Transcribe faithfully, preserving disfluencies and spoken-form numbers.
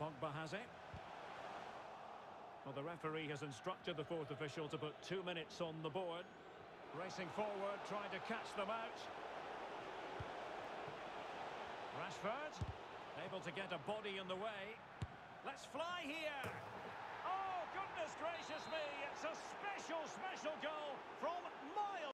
Pogba has it. Well, the referee has instructed the fourth official to put two minutes on the board. Racing forward, trying to catch them out. Rashford, able to get a body in the way. Let's fly here. Oh, goodness gracious me. It's a special, special goal from miles.